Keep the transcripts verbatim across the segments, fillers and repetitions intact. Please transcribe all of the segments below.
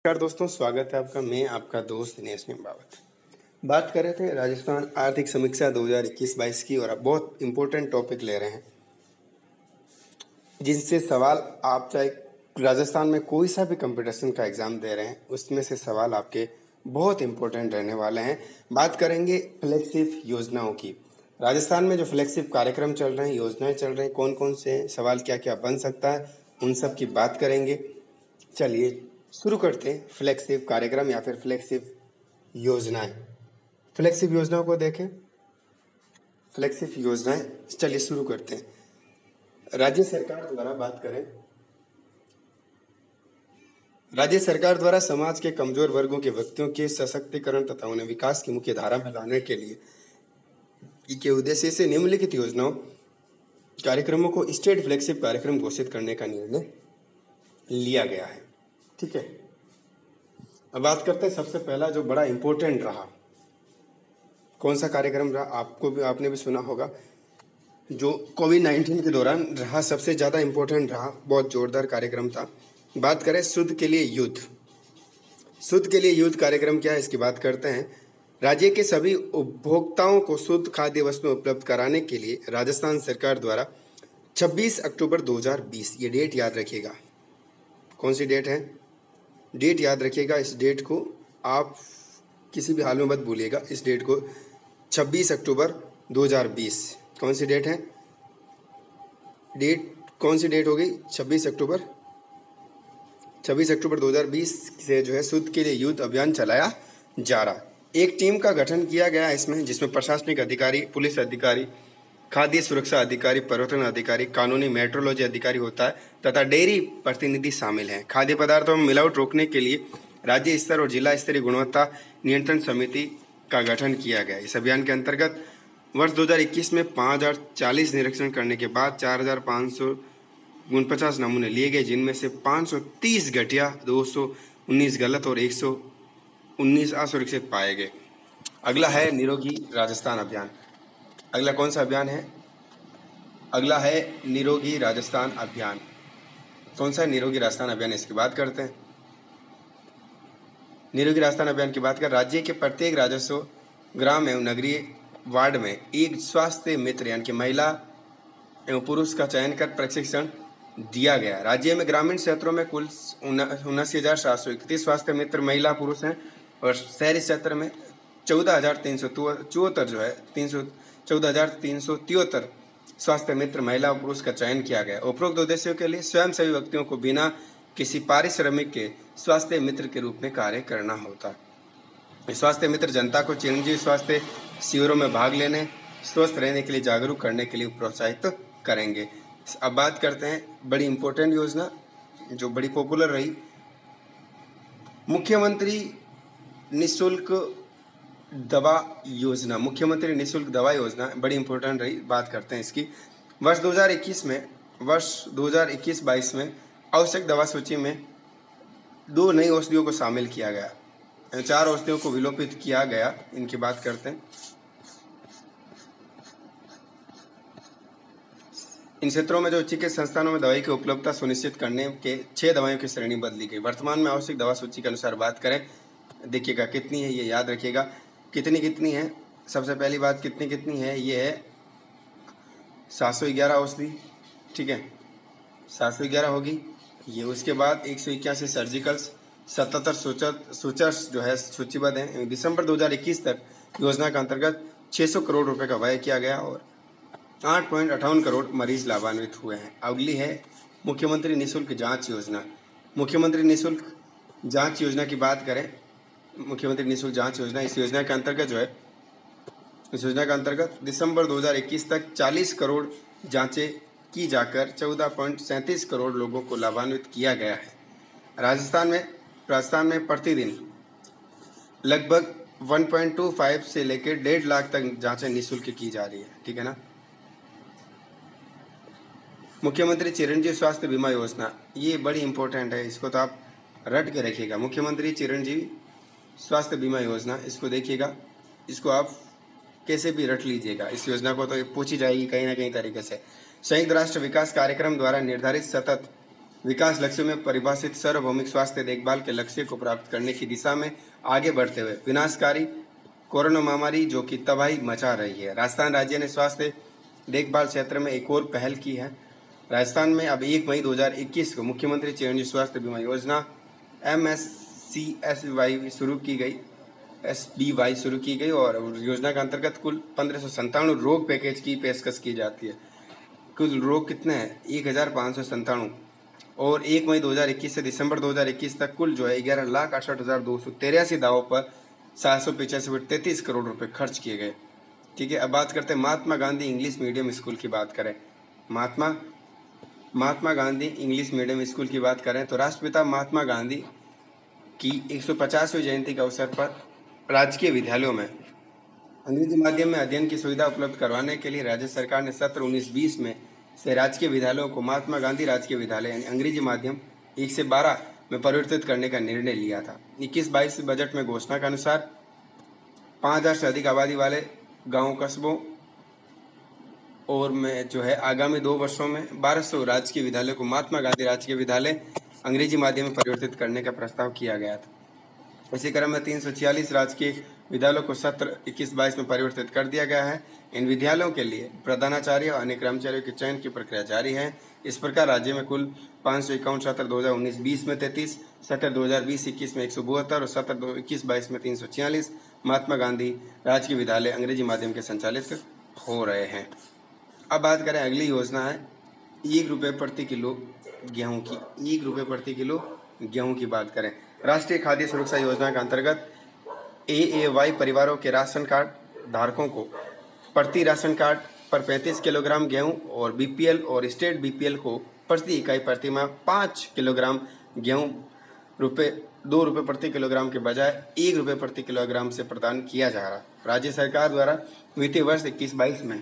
नमस्कार दोस्तों, स्वागत है आपका। मैं आपका दोस्त दिनेश निम्बावत। बात कर रहे थे राजस्थान आर्थिक समीक्षा दो हज़ार इक्कीस बाईस की, और आप बहुत इंपॉर्टेंट टॉपिक ले रहे हैं जिनसे सवाल आप चाहे राजस्थान में कोई सा भी कंपटीशन का एग्ज़ाम दे रहे हैं, उसमें से सवाल आपके बहुत इंपॉर्टेंट रहने वाले हैं। बात करेंगे फ्लैगशिप योजनाओं की। राजस्थान में जो फ्लैगशिप कार्यक्रम चल रहे हैं, योजनाएं चल रही हैं, कौन कौन से हैं, सवाल क्या क्या बन सकता है, उन सब की बात करेंगे। चलिए शुरू करते हैं। फ्लैगशिप कार्यक्रम या फिर फ्लैगशिप योजनाएं। फ्लैगशिप योजनाओं को देखें। फ्लैगशिप योजनाएं, चलिए शुरू करते हैं। राज्य सरकार द्वारा बात करें, राज्य सरकार द्वारा समाज के कमजोर वर्गों के व्यक्तियों के सशक्तिकरण तथा उन्हें विकास की मुख्य धारा में लाने के लिए के उद्देश्य से निम्नलिखित योजनाओं कार्यक्रमों को स्टेट फ्लैगशिप कार्यक्रम घोषित करने का निर्णय लिया गया है। ठीक है, अब बात करते हैं। सबसे पहला जो बड़ा इंपॉर्टेंट रहा, कौन सा कार्यक्रम रहा, आपको भी आपने भी सुना होगा, जो कोविड नाइन्टीन के दौरान रहा, सबसे ज़्यादा इंपॉर्टेंट रहा, बहुत जोरदार कार्यक्रम था। बात करें शुद्ध के लिए युद्ध। शुद्ध के लिए युद्ध कार्यक्रम क्या है, इसकी बात करते हैं। राज्य के सभी उपभोक्ताओं को शुद्ध खाद्य वस्तुएं उपलब्ध कराने के लिए राजस्थान सरकार द्वारा छब्बीस अक्टूबर दो हज़ार बीस, ये डेट याद रखिएगा। कौन सी डेट है, डेट याद रखिएगा। इस डेट को आप किसी भी हाल में मत भूलिएगा। इस डेट को छब्बीस अक्टूबर दो हज़ार बीस, कौन सी डेट है, डेट कौन सी डेट हो गई, छब्बीस अक्टूबर छब्बीस अक्टूबर दो हज़ार बीस से जो है शुद्ध के लिए युद्ध अभियान चलाया जा रहा। एक टीम का गठन किया गया इसमें, जिसमें प्रशासनिक अधिकारी, पुलिस अधिकारी, खाद्य सुरक्षा अधिकारी, पर्यटन अधिकारी, कानूनी मेट्रोलॉजी अधिकारी होता है तथा डेयरी प्रतिनिधि शामिल हैं। खाद्य पदार्थों में मिलावट रोकने के लिए राज्य स्तर और जिला स्तरीय गुणवत्ता नियंत्रण समिति का गठन किया गया। इस अभियान के अंतर्गत वर्ष दो हज़ार इक्कीस में पाँच हज़ार चालीस निरीक्षण करने के बाद चार हज़ार पाँच सौ उनपचास नमूने लिए गए, जिनमें से पाँच सौ तीस घटिया, दो सौ उन्नीस गलत और एक सौ उन्नीस असुरक्षित पाए गए। अगला है निरोगी राजस्थान अभियान। अगला कौन सा अभियान है, अगला है निरोगी राजस्थान अभियान। कौन सा है निरोगी राजस्थान अभियान, इसकी बात करते हैं। निरोगी राजस्थान अभियान की बात कर, राज्य के प्रत्येक राजस्व ग्राम एवं नगरीय वार्ड में एक स्वास्थ्य मित्र यानी कि महिला एवं पुरुष का चयन कर प्रशिक्षण दिया गया। राज्य में ग्रामीण क्षेत्रों में कुल उनासी हजार सात सौ इकतीस स्वास्थ्य मित्र महिला पुरुष हैं, और शहरी क्षेत्र में चौदह हजार तीन सौ चौहत्तर जो है तीन सौ चौदह हजार तीन सौ तिहत्तर स्वास्थ्य मित्र महिला और पुरुष का चयन किया गया। उपरोक्त उद्देश्यों के लिए स्वयंसेवी व्यक्तियों को बिना किसी पारिश्रमिक के स्वास्थ्य मित्र के रूप में कार्य करना होता है। स्वास्थ्य मित्र जनता को चिरंजीवी स्वास्थ्य शिविरों में भाग लेने, स्वस्थ रहने के लिए जागरूक करने के लिए प्रोत्साहित करेंगे। अब बात करते हैं बड़ी इंपॉर्टेंट योजना जो बड़ी पॉपुलर रही, मुख्यमंत्री निःशुल्क दवा योजना। मुख्यमंत्री निःशुल्क दवा योजना बड़ी इंपॉर्टेंट रही, बात करते हैं इसकी। वर्ष दो हज़ार इक्कीस में वर्ष दो हज़ार इक्कीस बाईस में आवश्यक दवा सूची में दो नई औषधियों को शामिल किया गया, चार औषधियों को विलोपित किया गया। इनकी बात करते हैं। इन क्षेत्रों में जो चिकित्सा संस्थानों में दवाई की उपलब्धता सुनिश्चित करने के छह दवाइयों की श्रेणी बदली गई। वर्तमान में आवश्यक दवा सूची के अनुसार बात करें, देखिएगा कितनी है, ये याद रखिएगा कितनी कितनी है। सबसे पहली बात कितनी कितनी है, ये है सात सौ ग्यारह औषधि। ठीक है, सात सौ ग्यारह होगी ये। उसके बाद एक सौ इक्यासी सर्जिकल्स, सतहत्तर सूचर्स जो है सूचीबद्ध हैं। दिसंबर दो हज़ार इक्कीस तक योजना के अंतर्गत छह सौ करोड़ रुपए का व्यय किया गया और आठ पॉइंट अट्ठावन करोड़ मरीज लाभान्वित हुए हैं। अगली है मुख्यमंत्री निःशुल्क जांच योजना। मुख्यमंत्री निःशुल्क जांच योजना की बात करें, मुख्यमंत्री निःशुल्क जांच योजना, इस योजना के अंतर्गत जो है इस योजना के अंतर्गत दिसंबर दो हज़ार इक्कीस तक चालीस करोड़ जांचें की जाकर चौदह पॉइंट सैंतीस करोड़ लोगों को लाभान्वित किया गया है। राजस्थान में राजस्थान में प्रतिदिन लगभग एक पॉइंट दो पाँच से लेकर डेढ़ लाख तक जांचें निःशुल्क की जा रही है। ठीक है ना। मुख्यमंत्री चिरंजीवी स्वास्थ्य बीमा योजना, ये बड़ी इंपॉर्टेंट है, इसको तो आप रट के रखिएगा। मुख्यमंत्री चिरंजीवी स्वास्थ्य बीमा योजना, इसको देखिएगा, इसको आप कैसे भी रट लीजिएगा। इस योजना को तो पूछी जाएगी कहीं ना कहीं तरीके से। संयुक्त राष्ट्र विकास कार्यक्रम द्वारा निर्धारित सतत विकास लक्ष्यों में परिभाषित सार्वभौमिक स्वास्थ्य देखभाल के लक्ष्य को प्राप्त करने की दिशा में आगे बढ़ते हुए विनाशकारी कोरोना महामारी जो कि तबाही मचा रही है, राजस्थान राज्य ने स्वास्थ्य देखभाल क्षेत्र में एक और पहल की है। राजस्थान में अब एक मई दो हज़ार इक्कीस को मुख्यमंत्री चिरंजीवी स्वास्थ्य बीमा योजना M S C S Y शुरू की गई एस बी वाई शुरू की गई और योजना के अंतर्गत कुल पंद्रह सौ संतानवे रोग पैकेज की पेशकश की जाती है। कुल रोग कितने हैं? एक हज़ार पाँच सौ संतानवे और एक मई दो हज़ार इक्कीस से दिसंबर दो हज़ार इक्कीस तक कुल जो है ग्यारह लाख अड़सठ हज़ार दो सौ तिरासी दावों पर सात सौ पिचासी पॉइंट तैंतीस करोड़ रुपए खर्च किए गए। ठीक है, अब बात करते हैं Mahatma Gandhi English medium school की बात करें। Mahatma Mahatma Gandhi English medium school की बात करें तो राष्ट्रपिता महात्मा गांधी की एक सौ पचासवीं जयंती के अवसर पर राजकीय विद्यालयों में अंग्रेजी माध्यम में अध्ययन की सुविधा उपलब्ध करवाने के लिए राज्य सरकार ने सत्र उन्नीस बीस में से राजकीय विद्यालयों को महात्मा गांधी राजकीय विद्यालय यानी अंग्रेजी माध्यम एक से बारह में परिवर्तित करने का निर्णय लिया था। इक्कीस बाईस बजट में घोषणा के अनुसार पाँच हजार से अधिक आबादी वाले गाँव कस्बों और में जो है आगामी दो वर्षों में बारह सौ राजकीय विद्यालयों को महात्मा गांधी राजकीय विद्यालय अंग्रेजी माध्यम में परिवर्तित करने का प्रस्ताव किया गया था। इसी क्रम में तीन सौ छियालीस राजकीय विद्यालयों को सत्र इक्कीस बाईस में परिवर्तित कर दिया गया है। इन विद्यालयों के लिए प्रधानाचार्य और अन्य कर्मचारियों के चयन की प्रक्रिया जारी है। इस प्रकार राज्य में कुल पाँच सौ इक्यावन सत्र दो हज़ार उन्नीस बीस में तैंतीस, सत्र दो हज़ार बीस इक्कीस में एक सौ बहत्तर और सत्र दो इक्कीस बाईस में तीन सौ छियालीस महात्मा गांधी राजकीय विद्यालय अंग्रेजी माध्यम के संचालित हो रहे हैं। अब बात करें अगली योजना है एक रुपये प्रति किलो गेहूं की। एक रुपये प्रति किलो गेहूं की बात करें, राष्ट्रीय खाद्य सुरक्षा योजना के अंतर्गत ए ए वाई परिवारों के राशन कार्ड धारकों को प्रति राशन कार्ड पर पैंतीस किलोग्राम गेहूं और बी पी एल और स्टेट बी पी एल को प्रति इकाई प्रति माह पाँच किलोग्राम गेहूं रुपये दो रुपये प्रति किलोग्राम के बजाय एक रुपये प्रति किलोग्राम से प्रदान किया जा रहा। राज्य सरकार द्वारा वित्तीय वर्ष इक्कीस बाईस में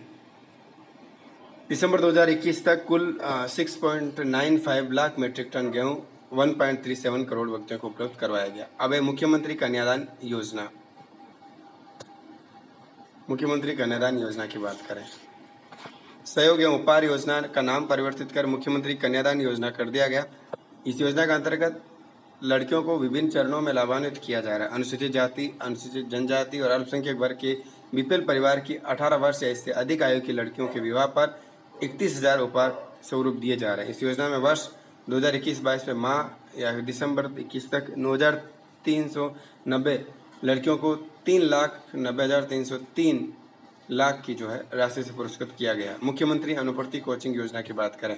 दिसंबर दो हज़ार इक्कीस तक कुल six point nine five lakh metric ton गेहूं one point three seven crore व्यक्तियों को उपलब्ध करवाया गया। अब है मुख्यमंत्री कन्यादान योजना। मुख्यमंत्री कन्यादान योजना की बात करें, सहयोग एवं उपहार योजना का नाम परिवर्तित कर मुख्यमंत्री कन्यादान योजना कर दिया गया। इस योजना के अंतर्गत लड़कियों को विभिन्न चरणों में लाभान्वित किया जा रहा है। अनुसूचित जाति, अनुसूचित जनजाति और अल्पसंख्यक वर्ग के बीपीएल परिवार की अठारह वर्ष या इससे अधिक आयु की लड़कियों के विवाह पर इकतीस हजार उपहार स्वरूप दिए जा रहे हैं। इस योजना में वर्ष दो हज़ार इक्कीस बाईस में माह या दिसंबर इक्कीस तक नौ हजार तीन सौ नब्बे लड़कियों को तीन लाख नब्बे हजार तीन सौ तीन लाख की जो है राशि से पुरस्कृत किया गया। मुख्यमंत्री अनुप्रति कोचिंग योजना की बात करें,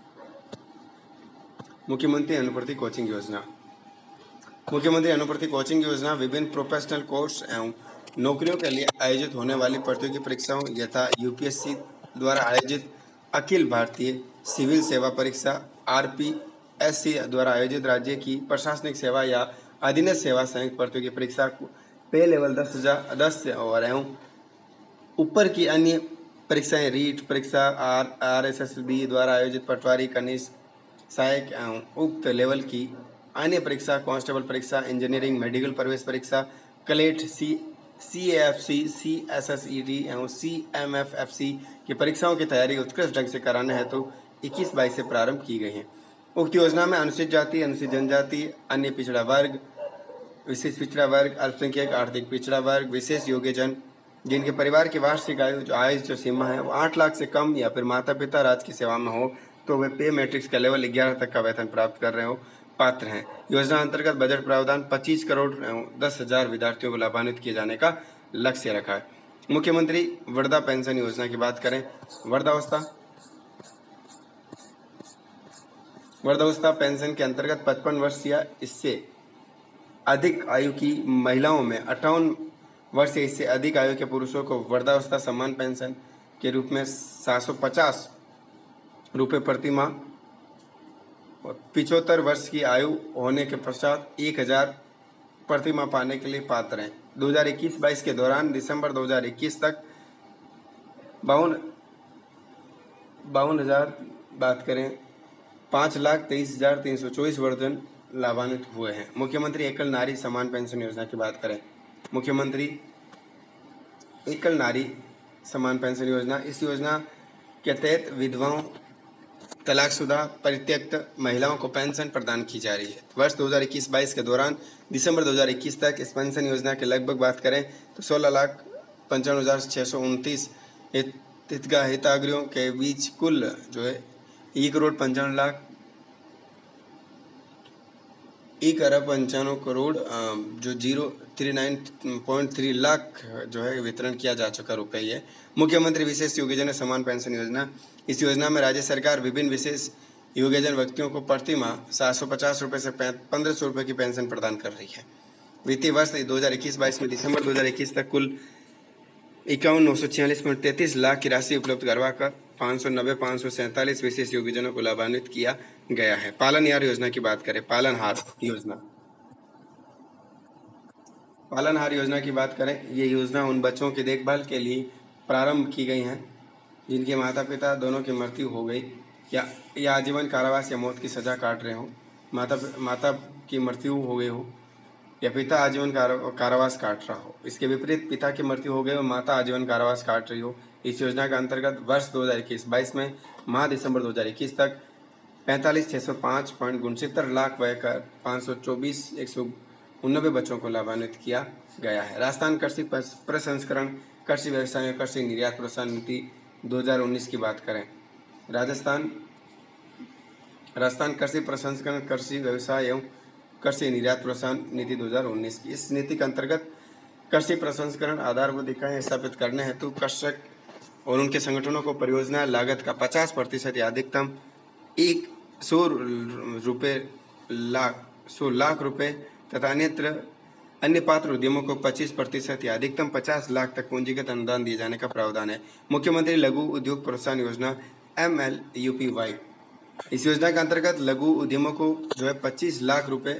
मुख्यमंत्री अनुप्रति कोचिंग योजना मुख्यमंत्री अनुप्रति कोचिंग योजना विभिन्न प्रोफेशनल कोर्स एवं नौकरियों के लिए आयोजित होने वाली प्रतियोगी परीक्षाओं यथा यूपीएससी द्वारा आयोजित अखिल भारतीय सिविल सेवा परीक्षा, आरपीएससी द्वारा आयोजित राज्य की प्रशासनिक सेवा या अधीनस्थ सेवा संयुक्त प्रतियोगी परीक्षा को पे लेवल दस हजार दस और एवं ऊपर की अन्य परीक्षाएं रीट परीक्षा, R R S S B द्वारा आयोजित पटवारी, कनिष्ठ सहायक एवं उक्त लेवल की अन्य परीक्षा, कांस्टेबल परीक्षा, इंजीनियरिंग मेडिकल प्रवेश परीक्षा, CLAT, C C F C, C S S E T एवं C M F F C की परीक्षाओं की तैयारी उत्कृष्ट ढंग से कराने हेतु तो इक्कीस बाईस से प्रारंभ की गई है। उक्त योजना में अनुसूचित जाति, अनुसूचित जनजाति, अन्य पिछड़ा वर्ग, विशेष पिछड़ा वर्ग, अल्पसंख्यक, आर्थिक पिछड़ा वर्ग, विशेष योग्यजन जिनके परिवार की वार्षिक आयु जो आय जो सीमा है वो आठ लाख से कम या फिर माता पिता राज्य की सेवा में हो तो वे पे मैट्रिक्स का लेवल ग्यारह तक का वेतन प्राप्त कर रहे हो पात्र हैं। योजना अंतर्गत बजट प्रावधान पच्चीस करोड़ दस हजार विद्यार्थियों को लाभान्वित किए जाने का लक्ष्य रखा है। मुख्यमंत्री वृद्धा पेंशन योजना की बात करें, वृद्धावस्था वृद्धावस्था पेंशन के अंतर्गत पचपन वर्ष या इससे अधिक आयु की महिलाओं में अट्ठावन वर्ष या इससे अधिक आयु के पुरुषों को वृद्धावस्था सम्मान पेंशन के रूप में सात सौ पचास रुपये प्रति माह और पिछहत्तर वर्ष की आयु होने के पश्चात एक हजार प्रति माह पाने के लिए पात्र हैं। दो हज़ार इक्कीस बाईस के दौरान दिसंबर दो हज़ार इक्कीस तक बावन बावन हजार बात करें पाँच लाख तेईस हजार तीन सौ चौबीस वर्धन लाभान्वित हुए हैं। मुख्यमंत्री एकल नारी समान पेंशन योजना की बात करें, मुख्यमंत्री एकल नारी समान पेंशन योजना, इस योजना के तहत विधवाओं तलाकशुदा परित्यक्त महिलाओं को पेंशन प्रदान की जा रही है। वर्ष दो हज़ार इक्कीस बाईस के दौरान दिसंबर दो हज़ार इक्कीस तक इस पेंशन योजना के लगभग बात करें तो सोलह लाख पंचानवे हज़ार छः सौ उनतीस हितग्राही हिताग्रहियों के बीच कुल जो है एक करोड़ पंचानवे लाख एक अरब पंचानवे करोड़ जो zero three nine point three lakh जो है वितरण किया जा चुका रुपये है। मुख्यमंत्री विशेष योगेजन समान पेंशन योजना, इस योजना में राज्य सरकार विभिन्न विशेष योगेजन व्यक्तियों को प्रति माह सात सौ पचास रुपये से पंद्रह सौ रुपये की पेंशन प्रदान कर रही है। वित्तीय वर्ष दो हज़ार इक्कीस बाईस में दिसंबर दो हज़ार इक्कीस तक कुल इक्यावन नौ सौ छियालीस पॉइंट तैंतीस लाख की राशि उपलब्ध करवाकर पाँच सौ नब्बे पाँच सौ सैंतालीस विशेष योगेजनों को लाभान्वित किया गया है। पालनहार योजना की बात करें, पालनहार योजना पालनहार योजना की बात करें, ये योजना उन बच्चों की देखभाल के लिए प्रारंभ की गई हैं जिनके माता पिता दोनों की मृत्यु हो गई या या आजीवन कारावास या मौत की सजा काट रहे हो, माता माता की मृत्यु हो गई हो या पिता आजीवन कारावास काट रहा हो। इसके विपरीत पिता की मृत्यु हो गई और माता आजीवन कारावास काट रही हो। इस योजना के अंतर्गत वर्ष दो हज़ार इक्कीस बाईस में माह दिसंबर दो हज़ार इक्कीस तक पैंतालीस छः सौ पाँच पॉइंट उनसत्तर लाख व्यय कर पाँच सौ चौबीस एक सौ उन्नबे बच्चों को लाभान्वित किया गया है। राजस्थान कृषि प्रसंस्करण कृषि व्यवसाय और कृषि निर्यात प्रोत्साहन नीति दो हज़ार उन्नीस की बात करें, राजस्थान राजस्थान कृषि प्रसंस्करण कृषि व्यवसाय एवं कृषि निर्यात प्रोत्साहन नीति दो हज़ार उन्नीस की, इस नीति के अंतर्गत कृषि प्रसंस्करण आधारभूत इकाइयां स्थापित करने हेतु कृषक और उनके संगठनों को परियोजना लागत का पचास प्रतिशत या अधिकतम एक सौ रुपये लाख सौ लाख रुपए तथा अन्यत्र अन्य पात्र उद्यमों को पच्चीस प्रतिशत या अधिकतम पचास लाख तक पूंजीगत अनुदान दिए जाने का प्रावधान है। मुख्यमंत्री लघु उद्योग प्रोत्साहन योजना M L U P Y, इस योजना के अंतर्गत लघु उद्यमों को जो है पच्चीस लाख रुपए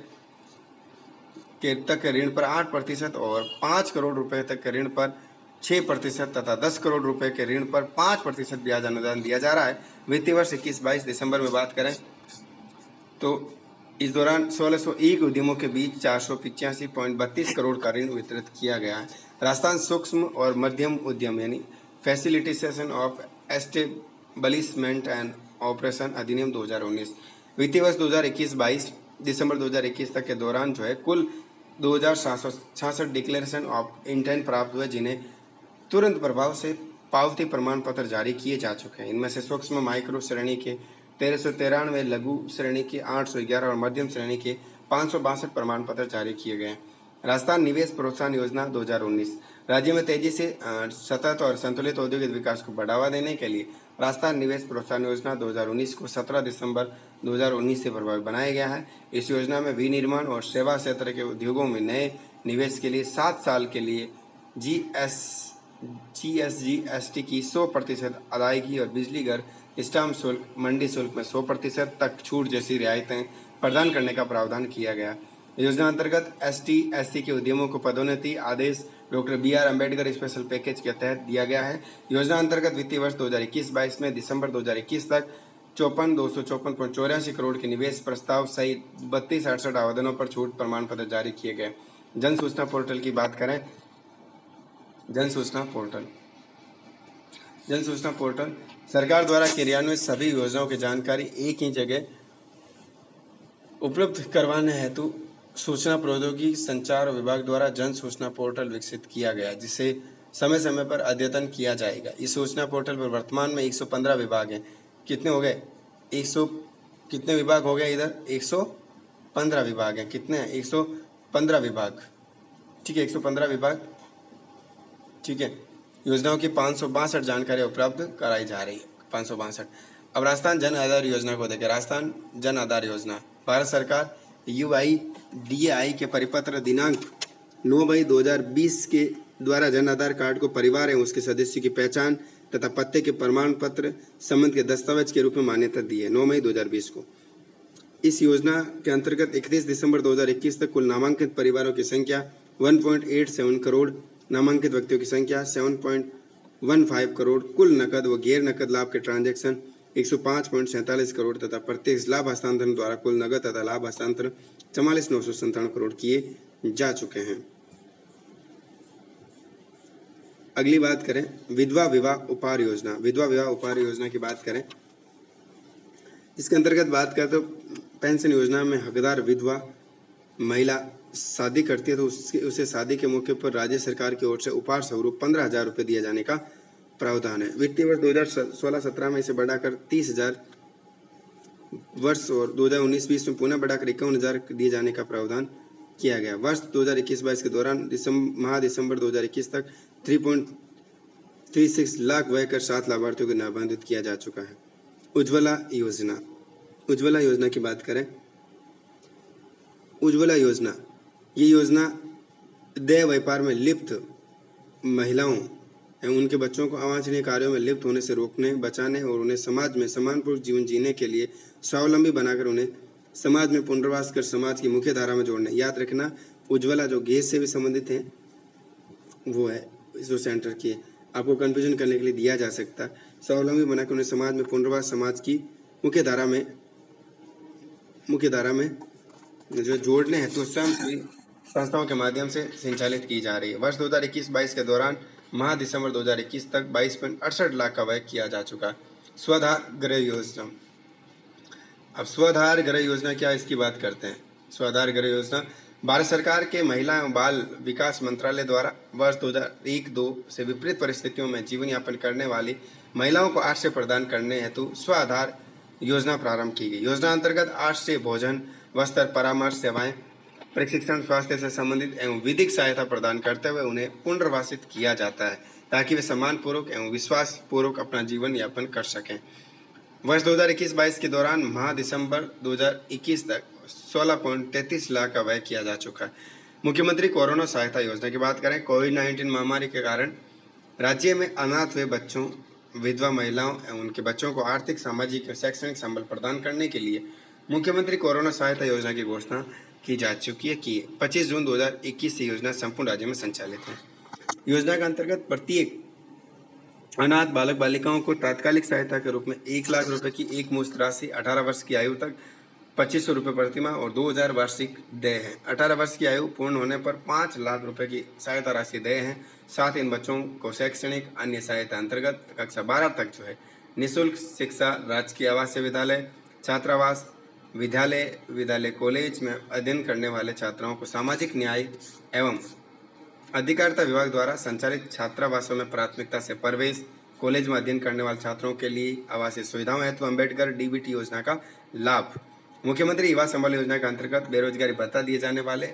के तक के ऋण पर आठ प्रतिशत और पाँच करोड़ रुपए तक के ऋण पर छः प्रतिशत तथा दस करोड़ रुपए के ऋण पर पाँच प्रतिशत ब्याज अनुदान दिया जा रहा है। वित्तीय वर्ष इक्कीस बाईस दिसंबर में बात करें तो इस दौरान सोलह सौ एक उद्यमों के बीच चार सौ पिचासी पॉइंट बत्तीस करोड़ का ऋण वितरित किया गया है। राजस्थान सूक्ष्म और मध्यम उद्यम यानी facilitation of establishment and operation अधिनियम दो हज़ार उन्नीस, वित्तीय वर्ष दो हज़ार इक्कीस बाईस दिसंबर दो हज़ार इक्कीस तक के दौरान जो है कुल दो हजार सात सौ छियासठ डिक्लेरेशन ऑफ इंटेंट प्राप्त हुए जिन्हें तुरंत प्रभाव से पावती प्रमाण पत्र जारी किए जा चुके हैं। इनमें से सूक्ष्म माइक्रो श्रेणी के तेरह सौ तिरानवे, लघु श्रेणी के आठ सौ ग्यारह और मध्यम श्रेणी के पाँच सौ बासठ प्रमाण पत्र जारी किए गए हैं। राजस्थान निवेश प्रोत्साहन योजना दो हज़ार उन्नीस, राज्य में तेजी से सतत और संतुलित औद्योगिक विकास को बढ़ावा देने के लिए राजस्थान निवेश प्रोत्साहन योजना दो हज़ार उन्नीस को सत्रह दिसंबर दो हज़ार उन्नीस से प्रभावी बनाया गया है। इस योजना में विनिर्माण और सेवा क्षेत्र के उद्योगों में नए निवेश के लिए सात साल के लिए G S G S G S T की सौ प्रतिशत अदायगी और बिजली घर स्टाम्प शुल्क मंडी शुल्क में सौ प्रतिशत तक छूट जैसी रियायतें प्रदान करने का प्रावधान किया गया। योजना अंतर्गत एस टी एस सी के उद्यमों को पदोन्नति आदेश doctor B R Ambedkar special package के तहत दिया गया है। योजना अंतर्गत वित्तीय वर्ष दो हज़ार इक्कीस बाईस में दिसंबर दो हज़ार इक्कीस तक चौपन दो सौ चौपन पॉइंट चौरासी करोड़ के निवेश प्रस्ताव सहित बत्तीस अड़सठ आवेदनों पर छूट प्रमाण पत्र जारी किए गए। जन सूचना पोर्टल की बात करें, जन सूचना पोर्टल जन सूचना पोर्टल सरकार द्वारा क्रियान्वित सभी योजनाओं की जानकारी एक ही जगह उपलब्ध करवाने हेतु सूचना प्रौद्योगिकी संचार विभाग द्वारा जन सूचना पोर्टल विकसित किया गया, जिसे समय समय पर अद्यतन किया जाएगा। इस सूचना पोर्टल पर वर्तमान में एक सौ पंद्रह विभाग हैं। कितने हो गए? एक सौ कितने विभाग हो गए? इधर एक सौ पंद्रह विभाग हैं। कितने हैं? एक सौ पंद्रह विभाग। ठीक है, एक सौ पंद्रह विभाग। ठीक है, योजनाओं की पाँच सौ बासठ जानकारी उपलब्ध कराई जा रही है। पाँच सौ बासठ। अब राजस्थान जन आधार योजना को देखें। राजस्थान जन आधार योजना भारत सरकार यू आई डी ए आई के परिपत्र दिनांक नौ मई दो हज़ार बीस के द्वारा जन आधार कार्ड को परिवार एवं उसके सदस्य की पहचान तथा पते के प्रमाण पत्र संबंध के दस्तावेज के रूप में मान्यता दी है नौ मई दो हज़ार बीस को। इस योजना के अंतर्गत इकतीस दिसंबर दो हज़ार इक्कीस तक कुल नामांकित परिवारों की संख्या एक पॉइंट आठ सात करोड़, नामांकित व्यक्तियों की संख्या सात पॉइंट एक पाँच करोड़, कुल नकद व गैर नकद लाभ के ट्रांजैक्शन एक सौ पाँच पॉइंट सैंतालीस करोड़ तथा प्रत्येक लाभ हस्तांतरण द्वारा कुल नकद तथा लाभ हस्तांतरण चवालीस नौ सौ संतावन करोड़ किए जा चुके हैं। अगली बात करें विधवा विवाह उपहार योजना। विधवा विवाह उपहार योजना की बात करें इसके अंतर्गत बात करें तो पेंशन योजना में हकदार विधवा महिला शादी करती है तो उसके उसे शादी के मौके पर राज्य सरकार की ओर से उपहार स्वरूप पंद्रह हजार रुपये दिए जाने का प्रावधान है। वित्तीय वर्ष दो हजार सोलह सत्रह में इसे बढ़ाकर तीस हजार वर्ष और दो हजार उन्नीस बीस में पुनः बढ़ाकर इक्यावन हजार दिए जाने का प्रावधान किया गया। वर्ष दो हजार इक्कीस बाईस के दौरान दिसंबर माह दिसंबर दो हजार इक्कीस तक three point three six lakh व्यय कर सात लाभार्थियों को लाभान्वित किया जा चुका है। उज्ज्वला योजना उज्ज्वला योजना की बात करें, उज्ज्वला योजना ये योजना देय व्यापार में लिप्त महिलाओं एवं उनके बच्चों को अवांछनीय कार्यों में लिप्त होने से रोकने, बचाने और उन्हें समाज में सम्मानपूर्ण जीवन जीने के लिए स्वावलंबी बनाकर उन्हें समाज में पुनर्वास कर समाज की मुख्य धारा में जोड़ने। याद रखना, उज्ज्वला जो गैस से भी संबंधित है वो है जो सेंटर की, आपको कन्फ्यूजन करने के लिए दिया जा सकता है। स्वावलंबी बनाकर उन्हें समाज में पुनर्वास, समाज की मुख्य धारा में मुख्य धारा में जो जोड़ने हैं तो स्वयं संस्थाओं के माध्यम से संचालित की जा रही है। वर्ष दो हजार इक्कीस बाईस के दौरान माह दिसंबर दो हजार इक्कीस तक बाईस पॉइंट अड़सठ लाख का व्यय किया जा चुका है। स्वधार गृह योजना, अब स्वधार गृह योजना क्या, इसकी बात करते हैं। स्वधार गृह योजना भारत सरकार के महिला एवं बाल विकास मंत्रालय द्वारा वर्ष दो हजार एक दो से विपरीत परिस्थितियों में जीवन यापन करने वाली महिलाओं को आश्रय प्रदान करने हेतु स्वआधार योजना प्रारंभ की गई। योजना अंतर्गत आश्रय, भोजन, वस्त्र, परामर्श सेवाएं, प्रशिक्षण, स्वास्थ्य से संबंधित एवं विधिक सहायता प्रदान करते हुए उन्हें पुनर्वासित किया जाता है ताकि वे सम्मानपूर्वक एवं विश्वास पूर्वक अपना जीवन यापन कर सकें। वर्ष दो हजार इक्कीस बाईस के दौरान माह दिसंबर दो हजार इक्कीस तक सोलह पॉइंट तैंतीस लाख का व्यय किया जा चुका है। मुख्यमंत्री कोरोना सहायता योजना की बात करें, कोविड नाइन्टीन महामारी के कारण राज्य में अनाथ हुए बच्चों, विधवा महिलाओं एवं उनके बच्चों को आर्थिक, सामाजिक और शैक्षणिक संबल प्रदान करने के लिए मुख्यमंत्री कोरोना सहायता योजना की घोषणा की जा चुकी है कि पच्चीस जून दो हजार इक्कीस से योजना संपूर्ण राज्य में संचालित है। योजना के अंतर्गत प्रत्येक अनाथ बालक बालिकाओं को तात्कालिक सहायता के रूप में एक लाख रुपए की एक मुश्त राशि अठारह वर्ष की आयु तक पच्चीस सौ रुपये प्रति माह और दो हजार वार्षिक देय है। अठारह वर्ष की आयु पूर्ण होने पर पाँच लाख रुपए की सहायता राशि देय है। साथ ही इन बच्चों को शैक्षणिक अन्य सहायता अंतर्गत कक्षा बारह तक जो है निःशुल्क शिक्षा, राजकीय आवासीय विद्यालय, छात्रावास, विद्यालय विद्यालय कॉलेज में अध्ययन करने वाले छात्राओं को सामाजिक न्याय एवं अधिकारिता विभाग द्वारा संचालित छात्रावासों में प्राथमिकता से प्रवेश, कॉलेज में अध्ययन करने वाले छात्रों के लिए आवासीय सुविधाओं हेतु अम्बेडकर डीबीटी योजना का लाभ। मुख्यमंत्री युवा संबल योजना के अंतर्गत बेरोजगारी भत्ता दिए जाने वाले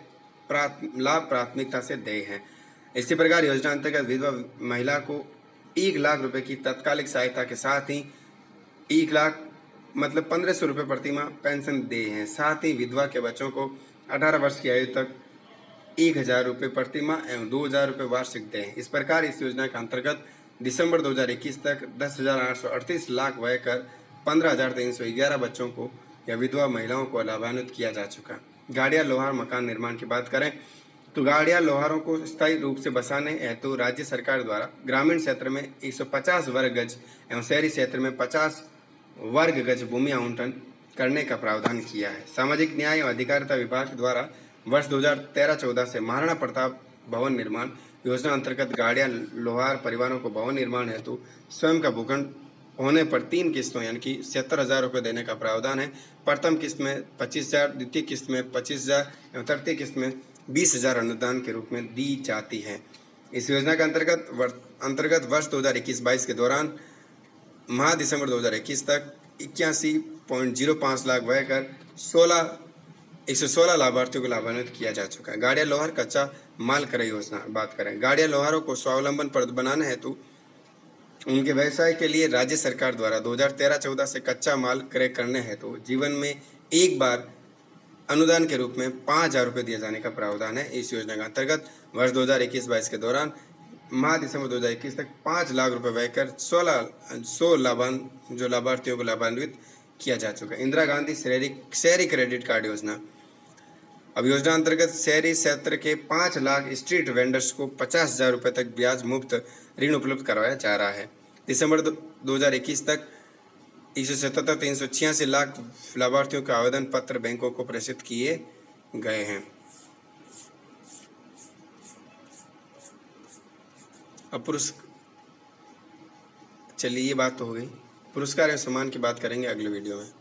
लाभ प्राथमिकता से देय हैं। इसी प्रकार योजना अंतर्गत विधवा महिला को एक लाख रुपए की तत्कालिक सहायता के साथ ही एक लाख मतलब पंद्रह सौ रुपये प्रति माह पेंशन दे हैं। साथ ही विधवा के बच्चों को अठारह वर्ष की आयु तक एक हजार रुपये प्रति माह एवं दो हजार रुपये वार्षिक दें। इस प्रकार इस योजना के अंतर्गत दिसंबर दो हजार इक्कीस तक दस हजार आठ सौ अड़तीस लाख व्यय कर पंद्रह हजार तीन सौ ग्यारह बच्चों को या विधवा महिलाओं को लाभान्वित किया जा चुका। गाड़िया लोहार मकान निर्माण की बात करें तो गाड़िया लोहारों को स्थायी रूप से बसाने हेतु राज्य सरकार द्वारा ग्रामीण क्षेत्र में एक सौ पचास वर्ग गज एवं शहरी क्षेत्र में पचास वर्ग गज भूमि आवंटन करने का प्रावधान किया है। सामाजिक न्याय एवं अधिकारिता विभाग द्वारा वर्ष दो हजार तेरह चौदह से महाराणा प्रताप भवन निर्माण योजना अंतर्गत गाड़िया लोहार परिवारों को भवन निर्माण हेतु स्वयं का भूखंड होने पर तीन किस्तों यानी कि सत्तर हजार रुपये देने का प्रावधान है। प्रथम किस्त में पच्चीस हजार, द्वितीय किस्त में पच्चीस हजार एवं तृतीय किस्त में बीस हजार अनुदान के रूप में दी जाती है। इस योजना के अंतर्गत अंतर्गत वर्ष दो हजार इक्कीस बाईस के दौरान माह दिसंबर दो हजार इक्कीस तक इक्यासी पॉइंट जीरो पाँच लाख व्यय कर सोलह एक सौ सोलह लाभार्थियों को लाभान्वित किया जा चुका है। गाड़िया लोहार कच्चा माल क्रय योजना बात करें, गाड़िया लोहारों को स्वावलंबन पर बनाने हेतु उनके व्यवसाय के लिए राज्य सरकार द्वारा दो हजार तेरह चौदह से कच्चा माल क्रय करने हेतु जीवन में एक बार अनुदान के रूप में पाँच हजार रुपये दिए जाने का प्रावधान है। इस योजना के अंतर्गत वर्ष दो हजार इक्कीस बाईस के दौरान माह दिसंबर दो हजार इक्कीस तक पाँच लाख रुपए व्यय कर सोलह सौ लाभान जो लाभार्थियों को लाभान्वित किया जा चुका है। इंदिरा गांधी शहरी शहरी क्रेडिट कार्ड योजना, अब योजना अंतर्गत शहरी क्षेत्र के पाँच लाख स्ट्रीट वेंडर्स को पचास हजार रुपये तक ब्याज मुक्त ऋण उपलब्ध करवाया जा रहा है। दिसंबर दो हजार इक्कीस तक एक सौ सतहत्तर तीन सौ छियासी लाख लाभार्थियों के आवेदन पत्र बैंकों को प्रेषित किए गए हैं। अब पुरस्कार, चलिए ये बात तो हो गई, पुरस्कार एवं सम्मान की बात करेंगे अगले वीडियो में।